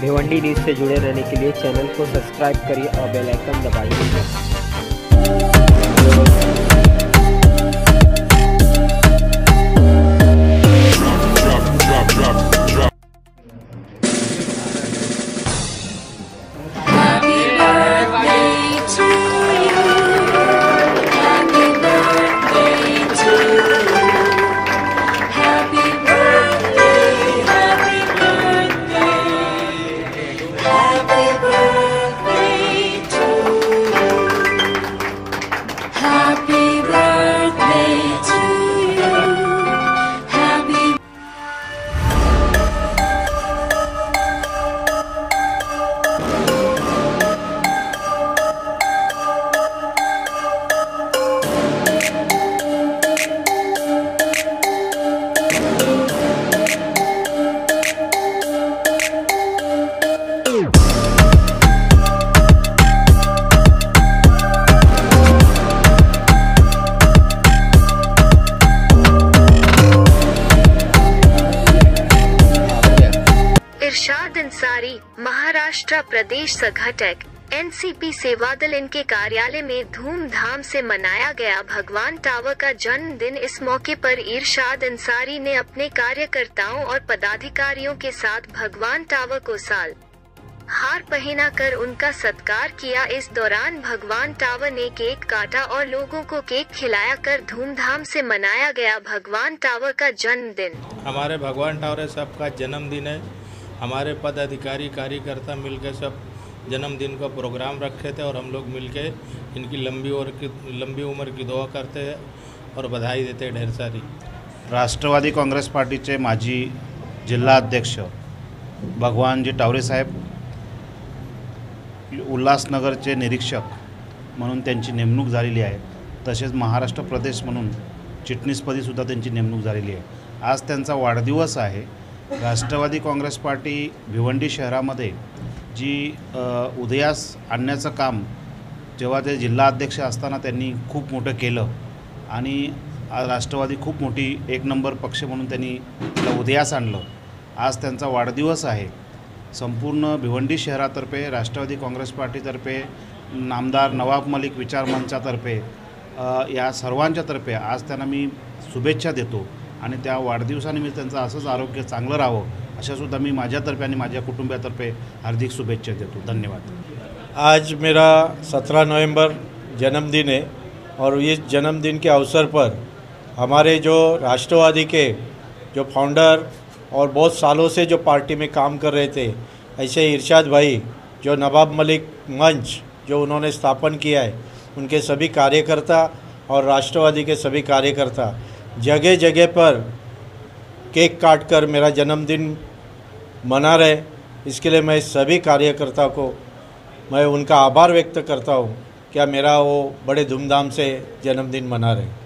Bhiwandi news से जुड़े रहने के लिए चैनल को सब्सक्राइब करिए और बेल आइकन दबाइए। इरशाद अंसारी, महाराष्ट्र प्रदेश संगठक एनसीपी सेवादल, इनके कार्यालय में धूमधाम से मनाया गया भगवान टावर का जन्मदिन। इस मौके पर इरशाद अंसारी ने अपने कार्यकर्ताओं और पदाधिकारियों के साथ भगवान टावर को साल हार पहनाकर उनका सत्कार किया। इस दौरान भगवान टावर ने केक काटा और लोगों को केक खिलाया कर धूमधाम से मनाया गया भगवान टावर का जन्मदिन। हमारे भगवान टावर सबका जन्मदिन है। हमारे पदाधिकारी कार्यकर्ता मिलकर सब जन्मदिन का प्रोग्राम रखे थे और हम लोग मिलकर इनकी लंबी उम्र की दुआ करते हैं और बधाई देते हैं ढेर सारी। राष्ट्रवादी काँग्रेस पार्टीचे माजी जिल्हा अध्यक्ष भगवानजी टावरे साहेब उल्हासनगरचे निरीक्षक म्हणून त्यांची नेमणूक झालेली आहे। तसेच महाराष्ट्र प्रदेश म्हणून चिटणीसपदीसुद्धा त्यांची नेमणूक झालेली आहे। आज त्यांचा वाढदिवस आहे। राष्ट्रवादी काँग्रेस पार्टी भिवंडी शहरामध्ये जी उदयास आणण्याचं काम जेव्हा ते जिल्हा अध्यक्ष असताना त्यांनी खूप मोठं केलं आणि राष्ट्रवादी खूप मोठी एक नंबर पक्ष म्हणून त्यांनी त्याला उदयास आणलं। आज त्यांचा वाढदिवस आहे। संपूर्ण भिवंडी शहरातर्फे राष्ट्रवादी काँग्रेस पार्टीतर्फे नामदार नवाब मलिक विचार मंचातर्फे या सर्वांच्यातर्फे आज त्यांना मी शुभेच्छा देतो आणि त्या वाढदिवसानिमित्त त्यांचं असंच आरोग्य चांगलं राहावं अशासुद्धा मी माझ्यातर्फे आणि माझ्या कुटुंबियातर्फे हार्दिक शुभेच्छा देतो। धन्यवाद। आज मेरा 17 नवंबर जन्मदिन है और इस जन्मदिन के अवसर पर हमारे जो राष्ट्रवादी के जो फाउंडर और बहुत सालों से जो पार्टी में काम कर रहे थे, ऐसे इरशाद भाई जो नवाब मलिक मंच जो उन्होंने स्थापन किया है, उनके सभी कार्यकर्ता और राष्ट्रवादी के सभी कार्यकर्ता जगह जगह पर केक काट कर मेरा जन्मदिन मना रहे। इसके लिए मैं सभी कार्यकर्ता को मैं उनका आभार व्यक्त करता हूँ क्या मेरा वो बड़े धूमधाम से जन्मदिन मना रहे।